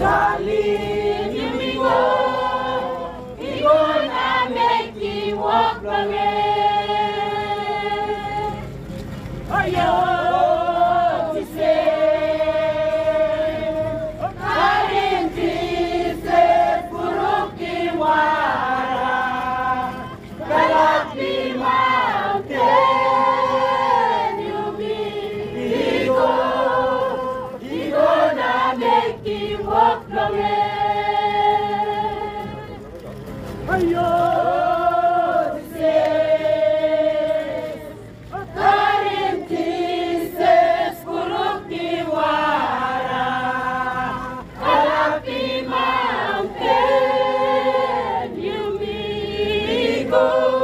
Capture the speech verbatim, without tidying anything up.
Darling, here we go. We gonna make you walk again. Oh, yo, to say, Karin Jesus, Puruki Wara, Galapi Mountain, you be, we go, we gonna make you walk again. Ayo, to say, Karin Jesus, Puruki Wara, Galapi Mountain, you be, go.